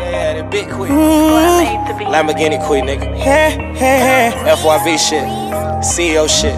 Yeah, the big queen. Lamborghini queen, nigga. FYV shit. CEO shit.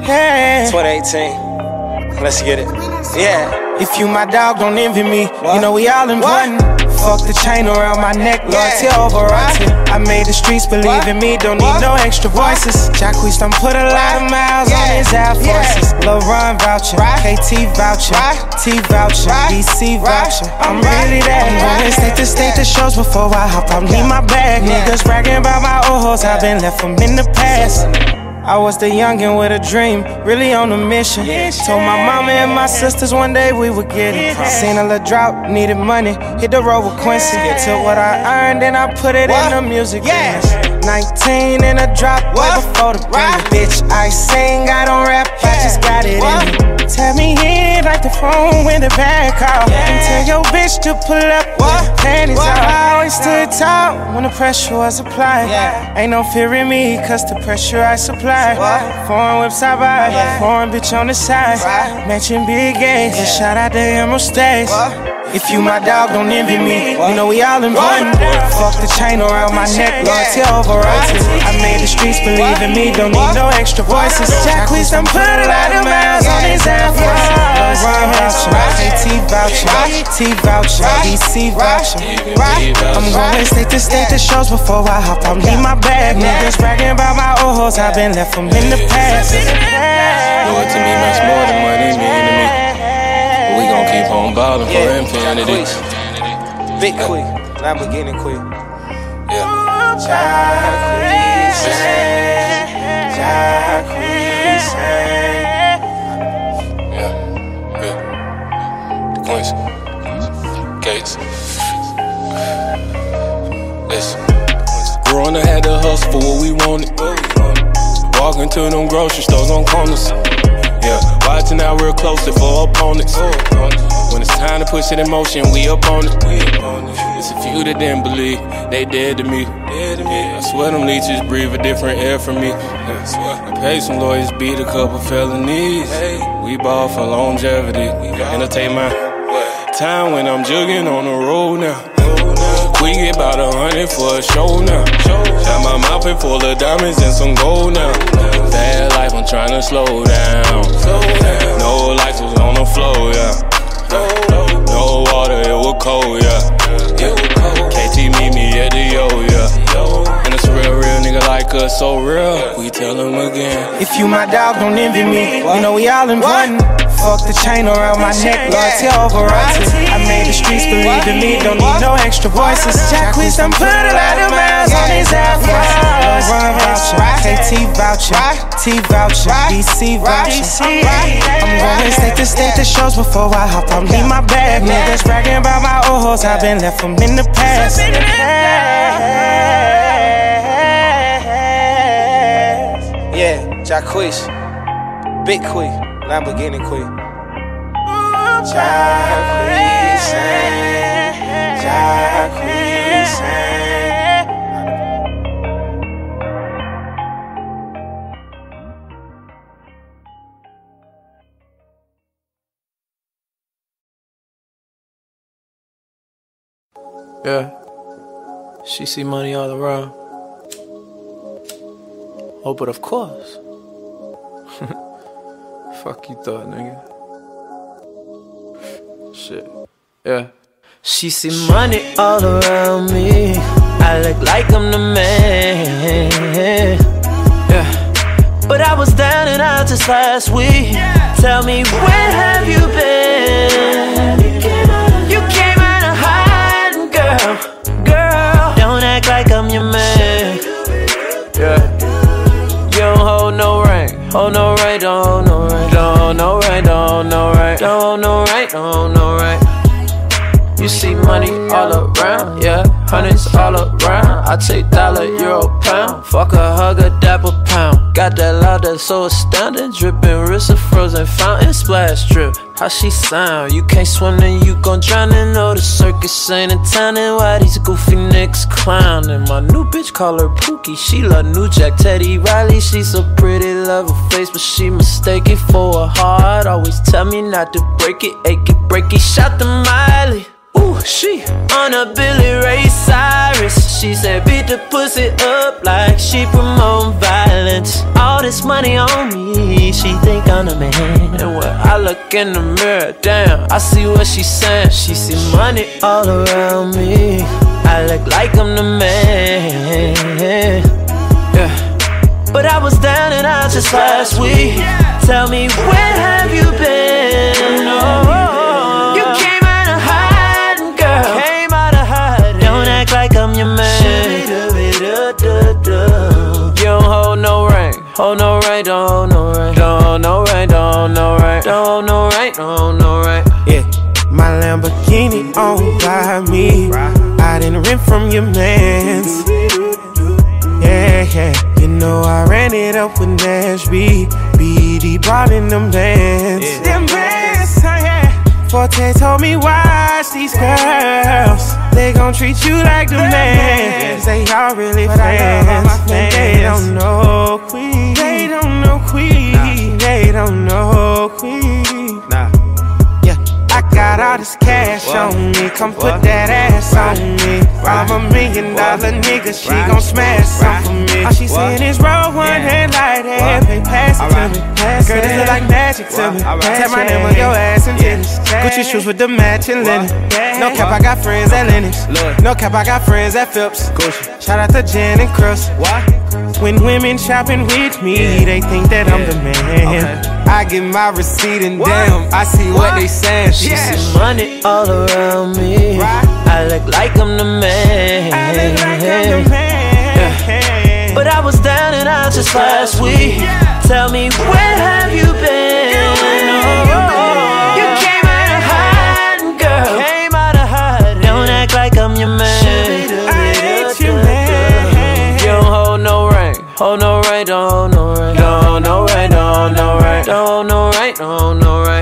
2018. Let's get it. Yeah. If you my dog, don't envy me. You know we all important. Fuck the chain around my neck, loyalty overrated. I made the streets believe in me, don't need no extra voices. Jacquees done put a lot of miles on his Air Forces. Lil Ron voucher, KT voucher, T voucher, BC voucher. I'm really that. I'm going state to state to shows before I hop out. Need my bag. Niggas bragging about my old hoes, I've been left them in the past. I was the youngin' with a dream, really on a mission. Told my mama and my sisters one day we would get it. Seen a little drought, needed money, hit the road with Quincy. Took what I earned and I put it in the music business. 19 in a drop, way before the premium. Bitch, I sing, I don't rap, I just got it in me. Tell me hit like the phone when the bag call. And tell your bitch to pull up with panties out. I always stood tall when the pressure was applied. Ain't no fear in me, cause the pressure I supply. Foreign whips I buy, foreign bitch on the side. Matching big A's, and shout out to Emerald Stays. If you my dog, don't envy me. You know we all important. Fuck the chain around my neck, loyalty overrated. I made the streets believe in me, don't need no extra voices. Jacquees done put a lot of miles on his Air Force. Ron voucher, KT voucher, T voucher, BC voucher. I'm going state to state to shows before I hop out. Need my bag. Niggas bragging about my old hoes, I've been left them in the past. Loyal to me much more than money mean to me. We gon' keep on ballin' for infinity. Big queen, Lamborghini queen. The Queens, Gates. Listen, growing up had to hustle for what we wanted. Walking to them grocery stores on corners. Watching out real closely for opponents. When it's time to push it in motion, we up on it. It's a few that didn't believe, they dead to me. I swear them leeches breathe a different air from me. I paid some lawyers, beat a couple felonies. We ball for longevity. Entertain my time when I'm jugging on the road now. We get about 100 for a show now. Got my mouth full of diamonds and some gold now. Bad life, I'm tryna slow down. No lights was on the floor, yeah. No water, it was cold, yeah. KT meet me at the yeah. And it's a real nigga like us, so real. We tell them again. If you my dog, don't envy me. You know we all important. Fuck the chain around my neck, loyalty overrated. I made the streets believe in me, don't need no extra voices. Jacquees done put a lot of miles on his Air Force. Ron voucher, KT voucher, T voucher, BC voucher. I'm going state to state to shows before I hop out. Need my bag. Niggas bragging about my old hoes, I've been left them in the past. Yeah, Jacquees, big queen, Lamborghini queen. Jacquees, Jacquees. Yeah, she see money all around. Oh, but of course. Fuck you thought, nigga. Shit. Yeah. She see money all around me. I look like I'm the man. Yeah. But I was down and out just last week. Tell me, where have you been? You came out of hiding, girl. Don't act like I'm your man. Yeah. You don't hold no rank. Hold no right, don't hold no right. Don't hold no right, don't hold no right. Don't hold no right, don't hold no right. You see money all around, yeah. Hundreds all around. I take dollar, euro, pound. Fuck a hug, a dapper pound. Got that loud that's so astounding. Dripping wrist of frozen fountain. Splash drip, how she sound. You can't swim then you gon' drown. And know the circus ain't in town. And why these goofy niggas clowning. My new bitch call her Pookie. She love New Jack, Teddy Riley. She so pretty, love her face, but she mistake it for a heart. Always tell me not to break it, ache it, break it. Shout to Miley. Ooh, she on a Billy Ray Cyrus. She said beat the pussy up like she promote violence. All this money on me, she think I'm the man. And when I look in the mirror, damn, I see what she's saying. She see money all around me, I look like I'm the man. Yeah. But I was down and out just last week. Tell me, where have you been? Oh, you came out of hiding, girl. Came out of hiding. Don't act like I'm your man. You don't hold no rank. Hold no rank, don't hold no rank. Don't hold no rank, don't hold no rank. Don't hold no rank, don't hold no rank. Yeah, my Lamborghini owned by me. I didn't rent from your mans. Yeah, yeah. You know I ran it up with Nash B. BD brought in them bands. Yeah. Them bands, yeah. Forte told me watch these girls. They gon' treat you like the man. They all really fans. They don't know Queen. They don't know Queen. Nah. They don't know Queen. Nah. Yeah, I got all this cash on me. Come put that ass on me. I'm $1 million nigga. She gon' smash something for me. All she saying is roll one hand like that. Pay pass it to me. Girl, this look like magic to me. Tap my name on your ass and titties. Gucci shoes with the matching linen. No cap, I got friends at Lennox. No cap, I got friends at Phipps. Shout out to Jen and Chris. When women shopping with me, they think that I'm the man. I get my receipt and damn, I see what they saying. She see money all around me. I look like I'm the man. Yeah. But I was down and out just last week. Tell me, where have you been? You came out of hiding, girl. Came out of hiding. Don't act like I'm your man. I ain't your man. You don't hold no rank. Hold no rank, don't hold no rank. Don't hold no rank, don't hold no rank. Don't hold no rank, don't hold no rank.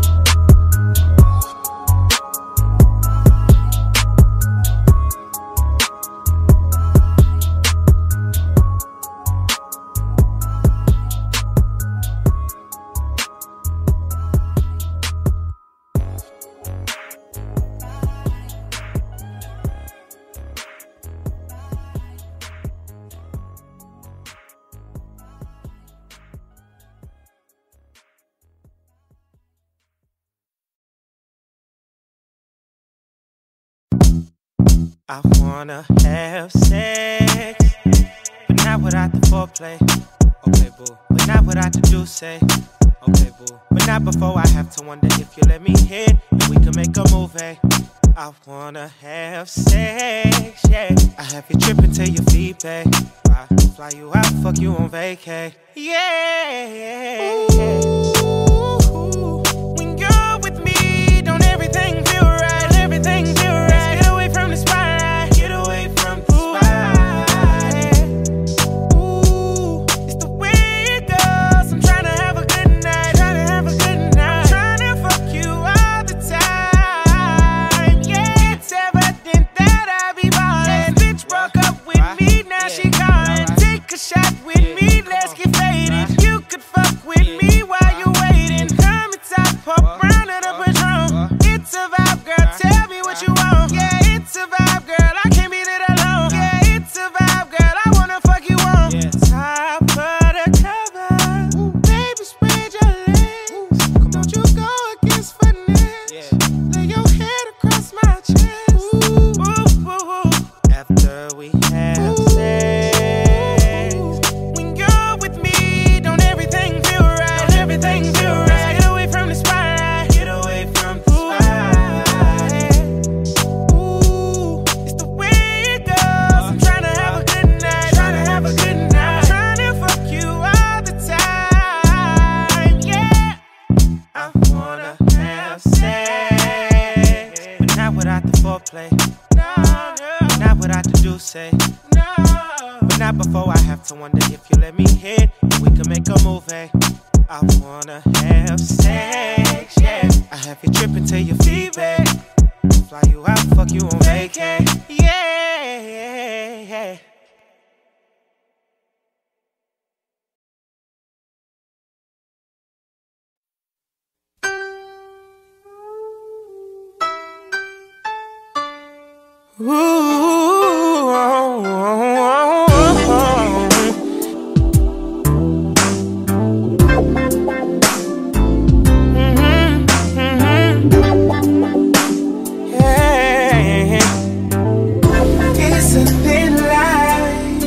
I wanna have sex, but not without the foreplay. Okay, boo. But not without the juice, say. Okay, boo. But not before I have to wonder if you let me hit and we can make a movie. I wanna have sex, yeah. I have you tripping till your feet pay. I fly you out, fuck you on vacay. Yeah. Ooh, when you're with me, don't everything feel right? Everything feel right. Let's get away from the spotlight. Get away from the spotlight. Ooh, it's the way it goes. I'm trying to have a good night. Trying to have a good night. I'm trying to fuck you all the time. Yeah, it's evident that I be ballin'. This bitch broke up with me, now she calling. Take a shot with me, let's get faded. You could fuck with me while you waiting. Come inside, pop round of the Patron. It's a vibe, girl, tell me what you want. Yeah, it's a vibe, girl, I can't beat it alone. Yeah, it's a vibe, girl, I wanna fuck you on. Top of the cover, baby, spread your legs. Don't you go against finesse. Lay your head across my chest. After we have sex, when you're with me, don't everything feel right? Don't everything feel right? Get away from the spotlight. Get away from the spotlight. Ooh, it's the way it goes. I'm trying to have a good night. Trying to have a good night. Trying to fuck you all the time. Yeah, I wanna have sex, but not without the foreplay. Not without the juice, say. But not before I have to wonder if you let me hit and we can make a movie. I wanna have sex, yeah. I have you tripping till your feet back. Fly you out, fuck you on vacay. Yeah. It's a thin line.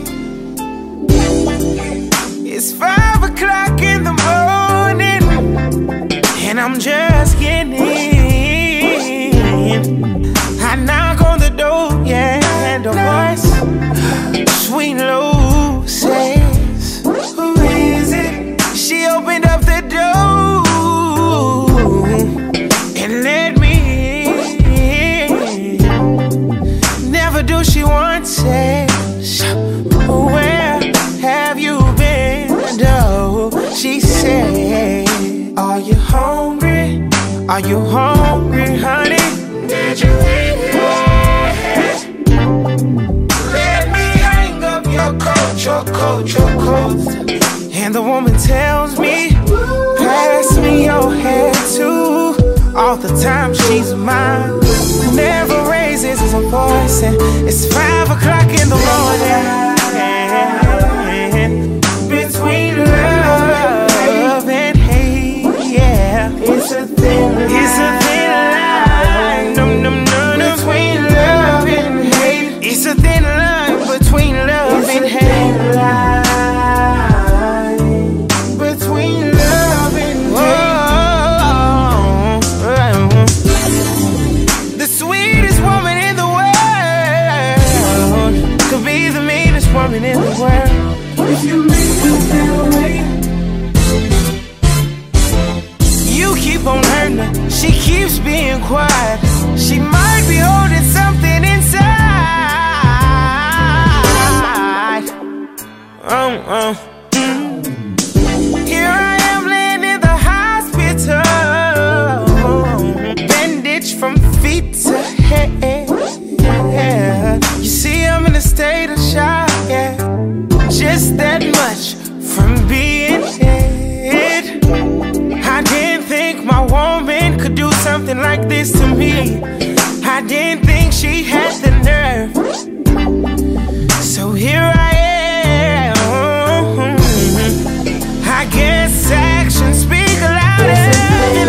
It's 5 o'clock in the morning, and I'm just getting in. I knock on the door, yeah, and a voice, sweet and low, says, who is it? She opened up the door and let me in. Never do she want sex. Where have you been? Oh, she said, are you hungry? Are you hungry, honey? Did you eat it? Let me hang up your coat, your coat, your coat. And the woman tells me, pass me your head too. All the time she's mine, never raises her voice, and it's 5 o'clock in the morning. Between love and hate, yeah, it's a thin line. It's a thin line. No, no, no, no. Between love and hate, it's a thin line between love and hate. Between love and hate. The sweetest woman in the world could be the meanest woman in the world. If you make it that way, you keep on hurting her. She keeps being quiet. She might be holding something inside. Here I am laying in the hospital, bandaged from feet to head. You see, I'm in a state of shock, yeah. Just that much from being dead. I didn't think my woman could do something like this to me. I didn't think she had the nerve. So here I am. I guess actions speak louder than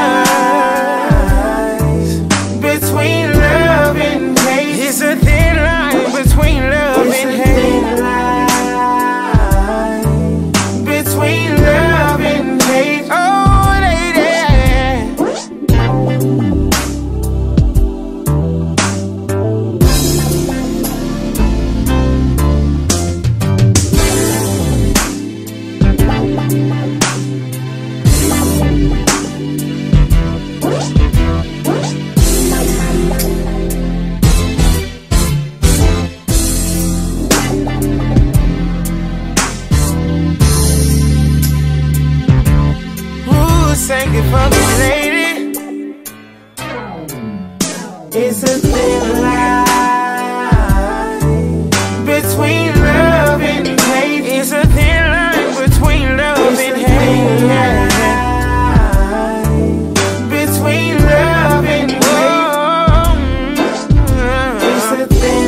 words. Between love and hate, it's a thin line between love and hate. Between love and hate, oh lady. Sang it for me, lady. It's a thin line between love and hate. It's a thin line between love and hate. Between love and hate. It's a thin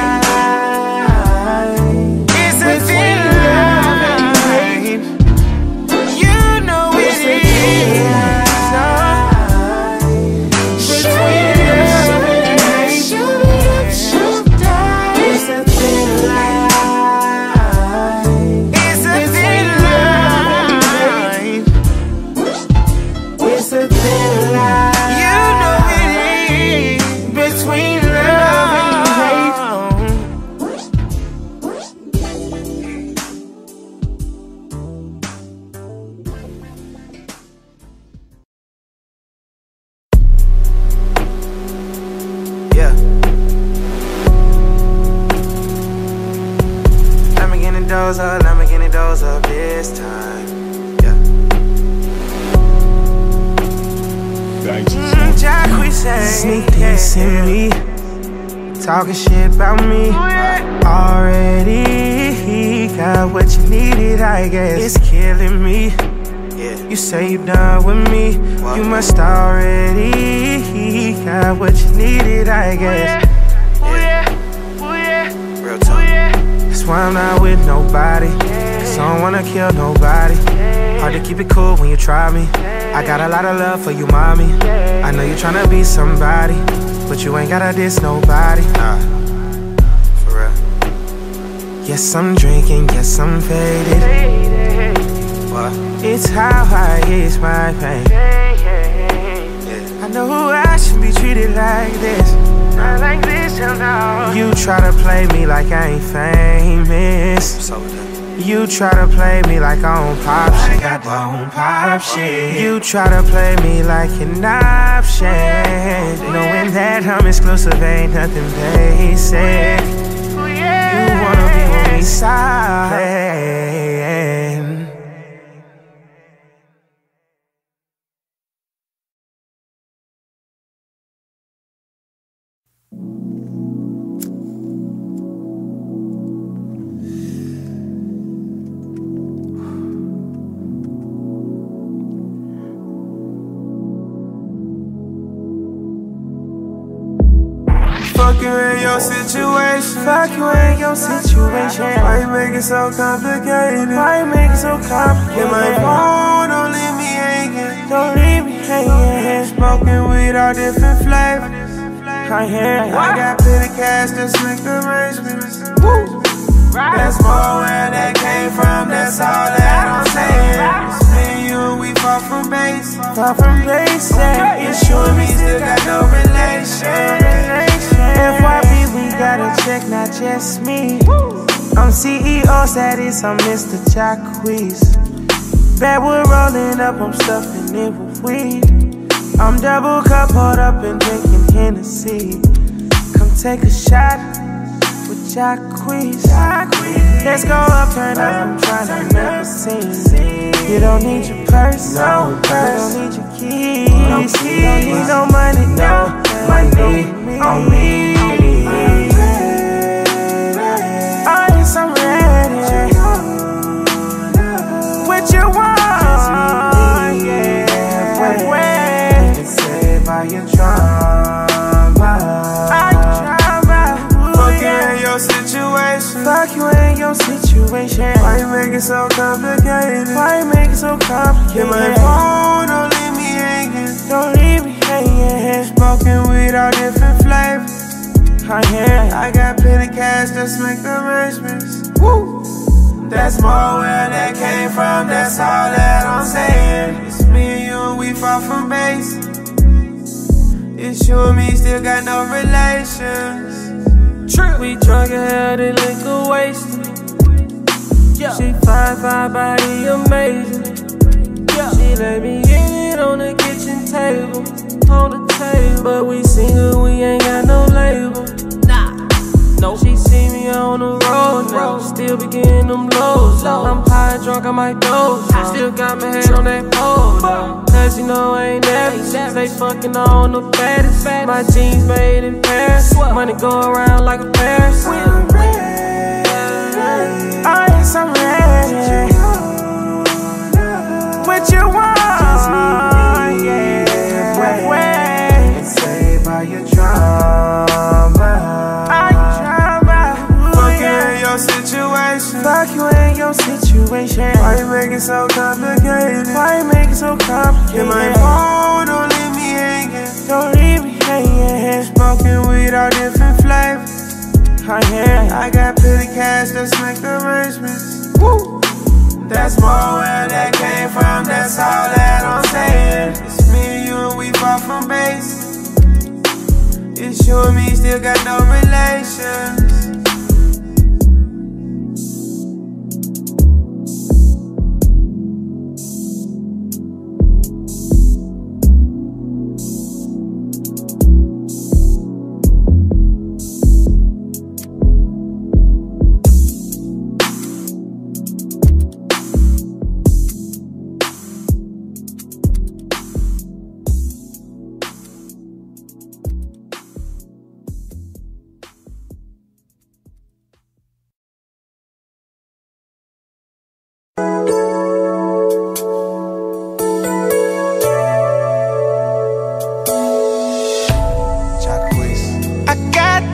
line. It's a thin line. You know it is. Lamborghini doors up this time. Yeah. Sneak this in me, talking shit about me. Already got what you needed, I guess. It's killing me. You say you done with me, you must already got what you needed, I guess. why I'm not with nobody, cause I don't wanna kill nobody. Hard to keep it cool when you try me. I got a lot of love for you, mommy. I know you tryna be somebody, but you ain't gotta diss nobody. For real. Yes, I'm drinking, yes, I'm faded. What? It's how I ease my pain. I know I should be treated like this, not like this, no. You try to play me like I ain't famous. You try to play me like I don't pop shit. I don't pop shit. You try to play me like an option, knowing that I'm exclusive, ain't nothing basic. You wanna be with me, stop playing. Fuck you in your situation. Fuck you in your situation. Why you make it so complicated? Why you make it so complicated? In my phone, don't leave me hanging. Don't leave me hanging. Smoking weed, all different flavors. I got plenty cash, just make arrangements. That's more where that came from, that's all that I'm saying. It's me and you, we far from base. Far from base, you sure me still got no relation. FYP, we gotta check, not just me. I'm CEO status, I'm Mr. Jacquees. Backward rolling up, I'm stuffing it with weed. I'm double cup, hold up and drinking Hennessy. Come take a shot with Jacquees. Let's go up, turn up, I'm trying to never see. You don't need your purse, no purse. You don't need your keys, no keys. You don't need no money, no money on me. Oh yes, I'm ready. What you want? Yeah, wait. Say by your trauma. Fuck you in your situation. Fuck you in your situation. Why you make it so complicated? Why you make it so complicated? In my phone, don't leave me hanging. Don't leave me hanging. Smoking weed, all different flavors. I got plenty cash, just make arrangements. Woo! That's more where that came from, that's all that I'm saying. It's me and you, we far from base. It's you and me, still got no relations. True. We drunk and had it liquor wasted. Yeah. She fine, body amazing. Yeah. She let me get it on the kitchen table. On the table, but we single, we ain't got no label. Nah, no. She see me on the road now, still be getting them lows. I'm high, drunk, I might doze. Still got my head on that pole, though. Cause you know I ain't never stay fucking on the baddest. My jeans made in Paris, money go around like a Paris. Oh yes, I'm ready. What you want? Your trauma. Fuck you in your situation. Fuck you in your situation. Why you make it so complicated? Why you make it so complicated? In my phone, don't leave me hanging. Don't leave me hanging. Smoking weed, all different flavors. I got plenty cash, just make arrangements. Woo! That's more where that came from, that's all that I'm saying. It's me and you, we far from base. It's you and me, still got no relations.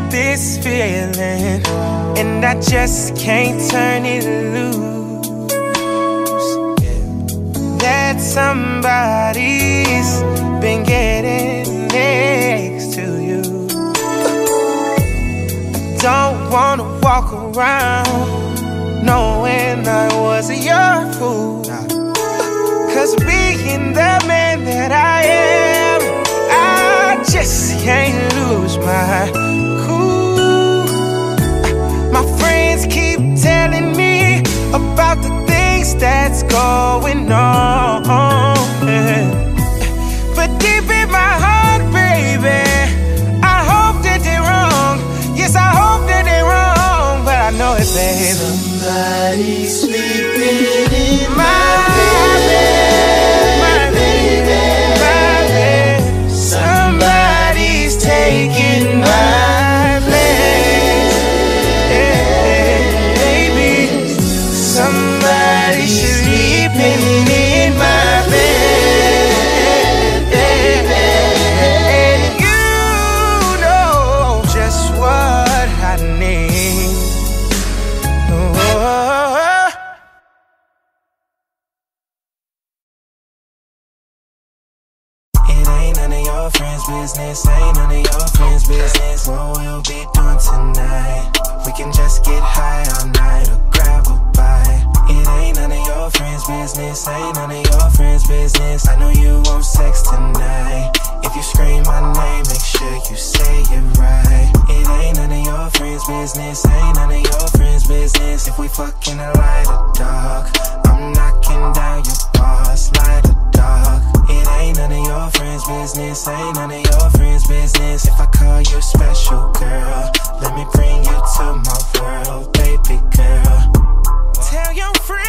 this feeling, and I just can't turn it loose. That somebody's been getting next to you. I don't wanna walk around knowing I wasn't your fool. Cause being the man that I am, I just can't lose my cool. My friends keep telling me about the things that's going on, but deep in my heart, baby, I hope that they're wrong. Yes, I hope that they're wrong, but I know it, baby. Somebody's sleeping in my bed. Somebody's taking my place. Baby, somebody's sleeping in my bed. And you know just what I need. Oh. It ain't none of your friends' business, ain't none of your friends' business. What we'll be doing tonight, we can just get high all night or grab a bite. It ain't none of your friends' business, ain't none of your friends' business. I know you want sex tonight. If you scream my name, make sure you say it right. It ain't none of your friends' business, ain't none of your friends' business. If we fucking a light of dark, I'm knocking down your bars, light of dark. It ain't none of your friends' business, ain't none of your friends' business. If I call you special, girl, let me bring you to my world, baby girl. Tell your friends,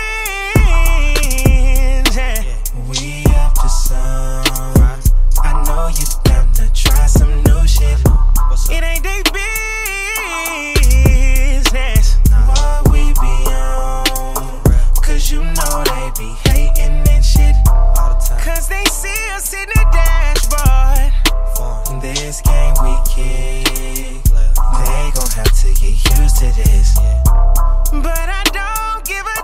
we up to some. I know you down to try some new shit. it ain't they business. What we be on, cause you know they be hating and shit all the time. Cause they see us in the dashboard. This game we kick, they gon' have to get used to this. But I don't give a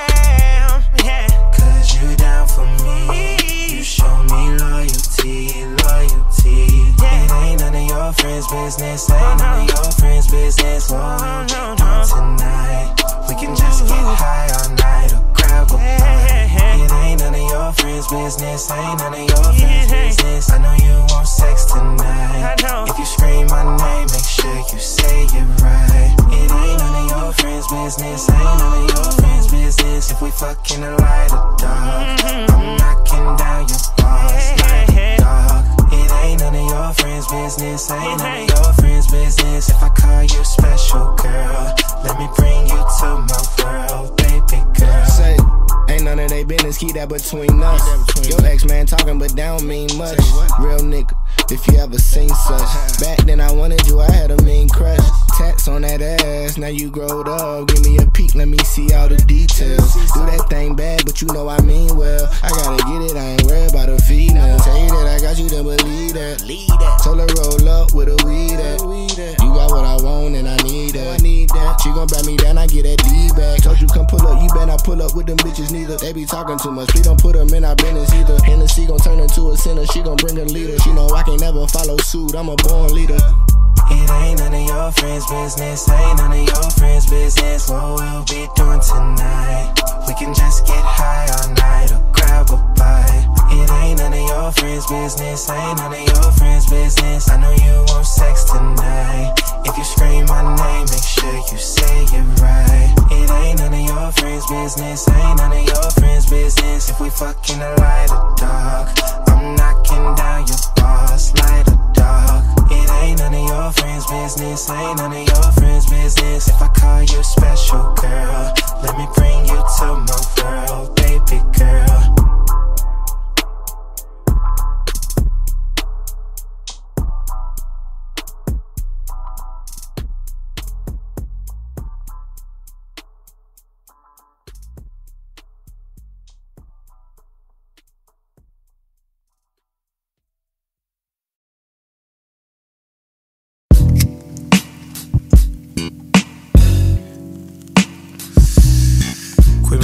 damn, yeah. Cause you down for me, you show me loyalty, loyalty. It ain't none of your friends' business, ain't none of your friends' business. What we doing tonight, we can just get high all night or grab a bite. It ain't none of your friends' business, ain't none of your friends' business. I know you want sex tonight. If you scream my name, make sure you say it right. It ain't none of your friends' business, ain't none of your friends' business. If we fucking a light of dark, I'm knocking down your bars, light of dark. It ain't none of your friends' business, ain't none of your friends' business. If I call you special, girl, let me bring you to my world, baby girl. Say, ain't none of they business, keep that between us. Your ex-man talking, but that don't mean much. Real nigga, if you ever seen such. Back then I wanted you, I had a mean crush. Tats on that ass, now you growed up. Give me a peek, let me see all the details. Do that thing bad, but you know I mean well. I gotta get it, I ain't worried about a female. Tell you that I got you to believe that. Told her roll up with a weed at. You got what I want and I need that. She gon' back me down, I get that D back. Told you come pull up, you better not pull up with them bitches neither. They be talking too much, please don't put them in our business either. Hennessy gon' turn into a sinner, she gon' bring a leader. She know I can't never follow suit, I'm a born leader. It ain't none of your friends' business, ain't none of your friends' business. What we'll be doing tonight, we can just get high all night or grab a bite. It ain't none of your friends' business, ain't none of your friends' business. I know you want sex tonight. If you scream my name, make sure you say it right. It ain't none of your friends' business, ain't none of your friends' business. If we fucking a light of dark, I'm knocking down your bars, light of dark. It ain't none of your friends' business, ain't none of your friends' business. If I call you special, girl, let me bring you to my world, baby girl.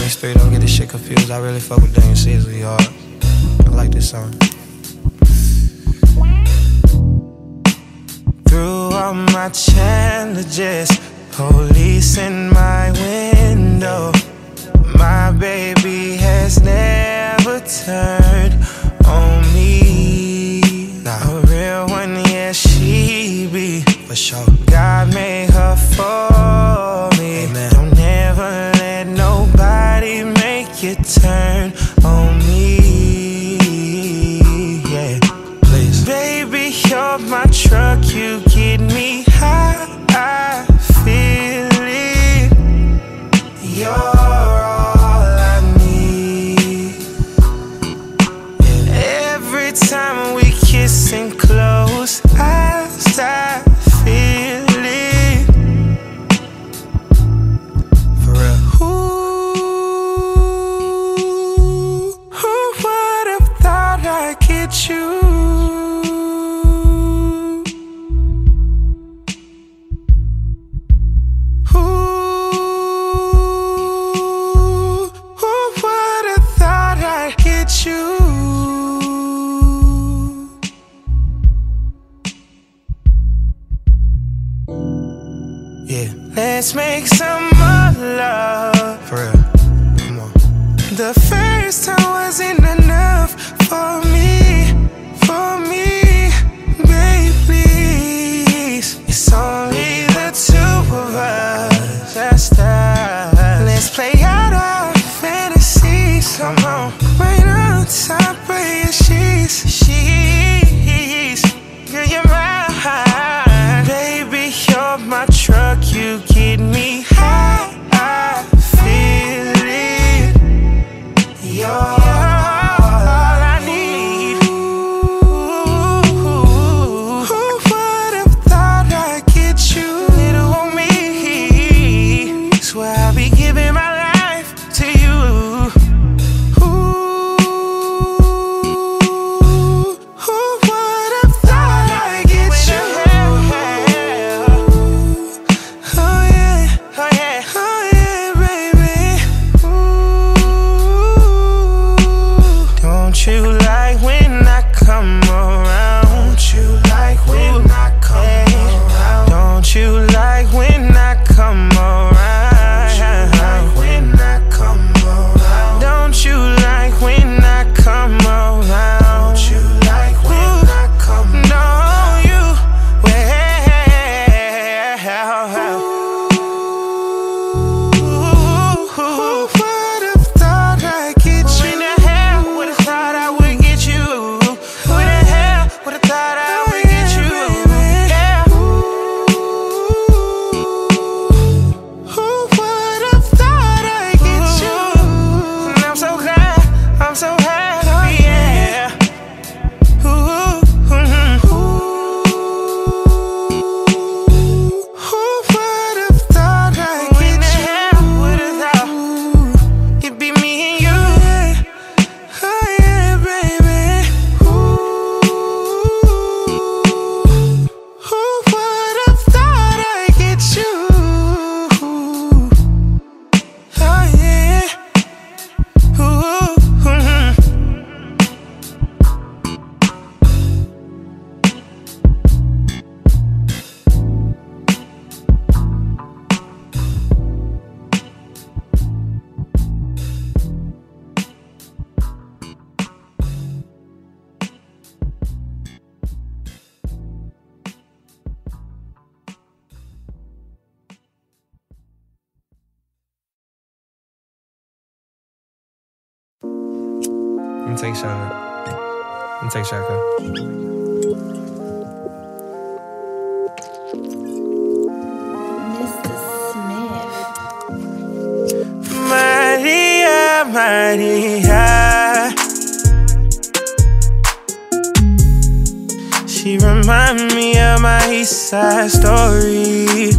23, don't get this shit confused. I really fuck with Daniel Caesar, y'all. I like this song. Through all my challenges, police in my window, my baby has never turned on me. Not a real one, yeah, she be, for sure. God made her for me. Amen. Don't ever let nobody make you turn on me. Yeah, please. Baby, you're my truck, you get me high. I feel it. You're all I need. Yeah. Every time we kiss and close eyes, I feel it. For real. Who would have thought I'd get you? Let's make some more love. For real, come on. The first time wasn't enough for me, baby, please. It's only the two of us, just us. Let's play out our fantasies, come on. Right on top of your sheets, girl, you're mine. Baby, you're my truck, you get me high, I feel it. You're all I need. Who would have thought I'd get you? Little on me. Swear I'll be giving my life to you. Who would have thought I'd get you? Don't you like when I come around? Don't you like when I come around? Don't you like when I come around? Don't you like when I come around? Don't you like when I come around? No, you who would have thought I'd get you? When the hell would have thought I would get you? Who the hell would have thought I would get you? Yeah. Who would have thought I'd get you? And I'm so glad, I'm so happy, yeah. Who would have thought I'd get you? Would have thought it'd be me and you? Oh yeah, baby. Who would have thought I'd get you? Oh yeah. Let me take a shot. Let me take a shot, Maria, Maria. She remind me of my East Side story.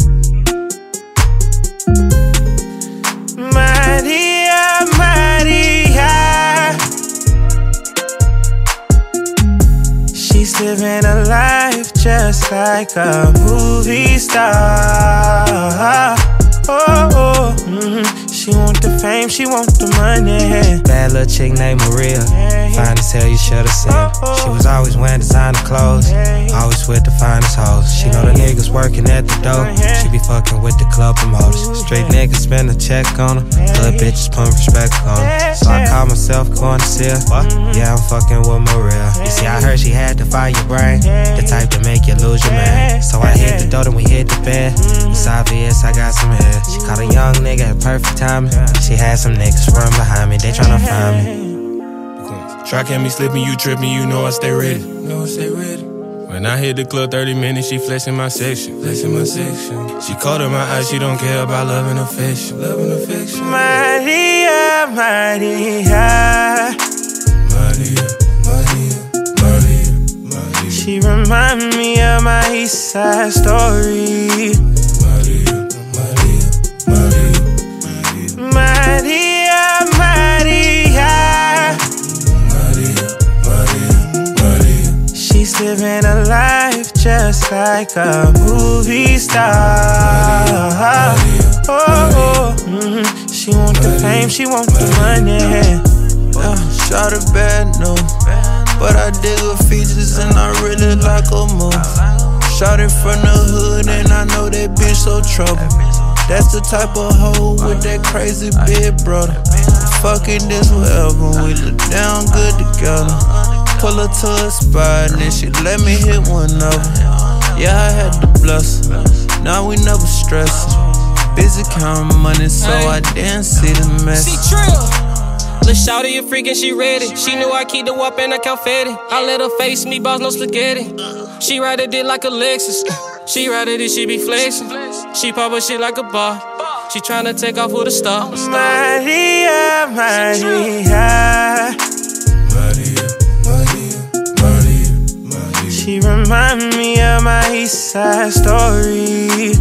Maria, Maria. She's living a life just like a movie star. Oh, oh. She want the fame, she yeah. Bad little chick named Maria. Fine as hell, you should've seen her. She was always wearing designer clothes, always with the finest hoes. She know the niggas working at the door. She be fucking with the club promoters. Straight niggas spend a check on her. Good bitches put respect on her. So I call myself going to see her. Yeah, I'm fucking with Maria. You see, I heard she had to fire your brain, the type to make you lose your man. So I hit the door, then we hit the bed. It's obvious I got some head. She caught a young nigga at perfect timing. She had some niggas run behind me, they tryna find me. Try catch me slipping, you tripping, you know I stay ready. When I hit the club 30 minutes, she flexing my section. She caught in my eyes, she don't care about love and affection. Maria, Maria. She remind me of my East Side story. Maria, Maria. She's living a life just like a movie star. She want the fame, she want the money. Shot a bad no, but I dig her features and I really like her move. Shot it from the hood and I know that bitch so trouble. That's the type of hoe with that crazy big brother. Fucking this whatever, we look down good together. Pull her to a spot and then she let me hit one of them. Yeah, I had to bless her, now we never stress her. Busy counting money so I didn't see the mess. Lil' shawty a freak and she ready. She knew I keep the whop and I count fatty. I let her face me, boss, no spaghetti. She ride it like a Lexus. She ride it, she be flexing. She pop her shit like a bar. She tryna take off with a star. Maria, Maria. She remind me of my East Side story.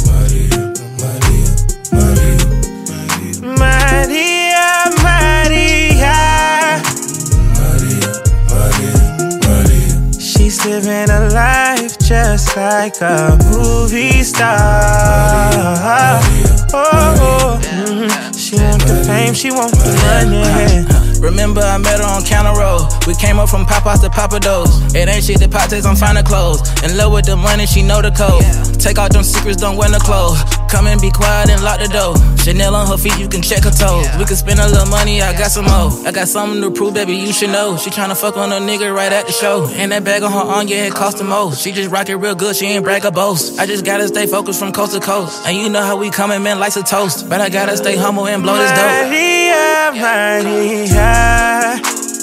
Maria, Maria. She's living a life just like a movie star. She want the fame, she want the money. Remember I met her on Counter Road. We came up from Popeyes to Papados. It ain't shit that Pop takes, I'm finding clothes. In love with the money, she know the code. Take out them secrets, don't wear no clothes. Come and be quiet and lock the door. Chanel on her feet, you can check her toes. We can spend a little money, I got some more. I got something to prove, baby, you should know. She tryna fuck on a nigga right at the show. And that bag on her arm, yeah, it cost the most. She just rock it real good, she ain't brag or boast. I just gotta stay focused from coast to coast. And you know how we coming, man, like a toast. But I gotta stay humble and blow this dope. Maria, Maria.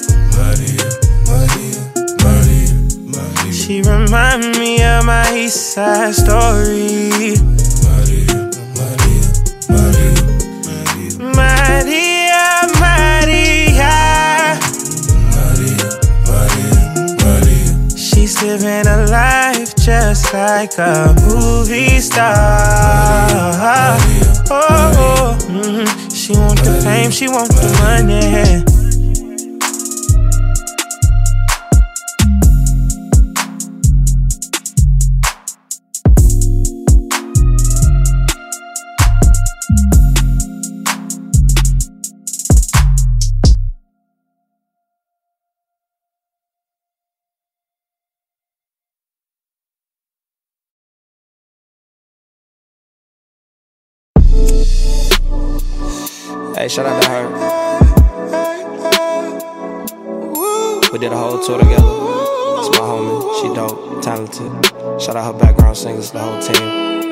She remind me of my East Side story. Maria, Maria. She's living a life just like a movie star. She want the fame, she want the money. Hey, shout out to her. We did a whole tour together. It's my homie, she dope, talented. Shout out her background singers, the whole team.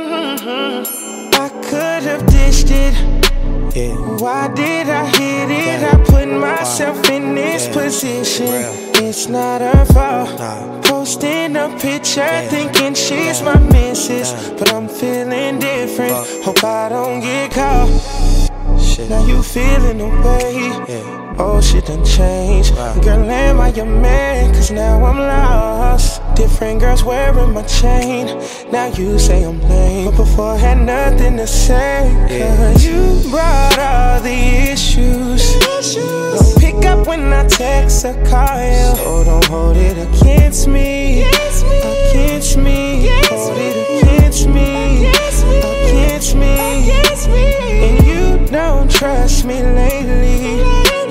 I could have dished it. Yeah. Why did I hit it? I put myself in this position. It's not her fault. Posting a picture thinking she's my missus. But I'm feeling different. Hope I don't get caught. Now you feeling away. Oh, shit done changed. Girl, am I your man? Cause now I'm lost. Different girls wearing my chain. Now you say I'm lame, but before I had nothing to say. Cause you brought all the issues. Don't pick up when I text or call you. So don't hold it against me. Against me. Hold it against me. Against me. And you don't trust me lately.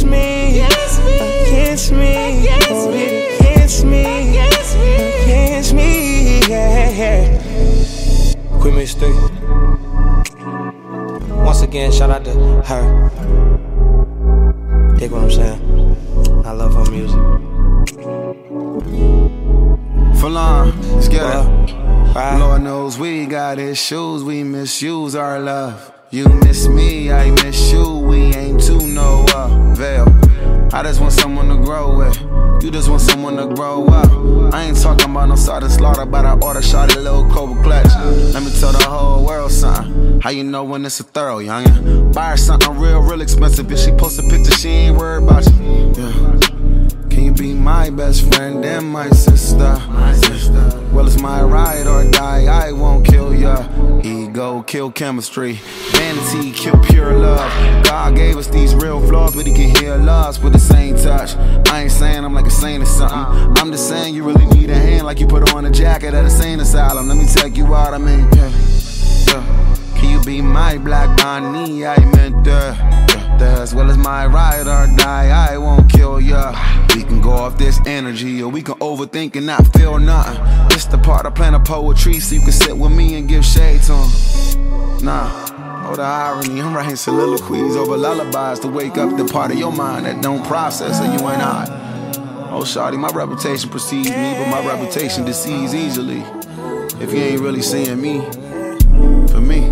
against me, against me, hold it against me, against me, yeah. Queen Mistake. Once again, shout out to her. Dig what I'm saying? I love her music. Falon, let's get it. Lord knows we got issues, we misuse our love. You miss me, I miss you, we ain't to no avail. I just want someone to grow with, you just want someone to grow up. I ain't talking about no sort of slaughter, but I order shot a little Cobra clutch. Let me tell the whole world something, how you know when it's a thorough, youngin'? Buy her something real expensive, if she post a picture, she ain't worried about you. Yeah. Can you be my best friend and my sister? Well, it's my ride or die, I won't kill ya. Ego, kill chemistry. Vanity, kill pure love. God gave us these real flaws, but he can heal us with the same touch. I ain't saying I'm like a saint or something. I'm just saying you really need a hand like you put on a jacket at a sane asylum. Let me take you out, I mean, can you be my Black Bonnie? I meant as well as my ride or die, I won't kill ya. We can go off this energy, or we can overthink and not feel nothing. It's the part of playing poetry, so you can sit with me and give shade to 'em. Nah, oh the irony, I'm writing soliloquies over lullabies to wake up the part of your mind that don't process it, you ain't I. Oh shawty, my reputation precedes me, but my reputation decedes easily. If you ain't really seeing me, for me,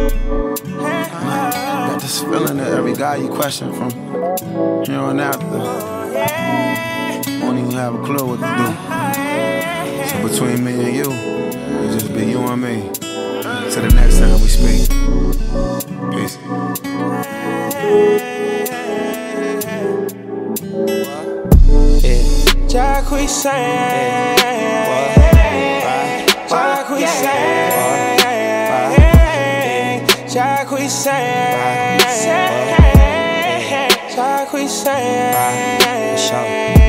got this feeling that every guy you question from here on after won't even have a clue what to do. So between me and you, it'll just be you and me. Till the next time we speak. Peace. Jacquees,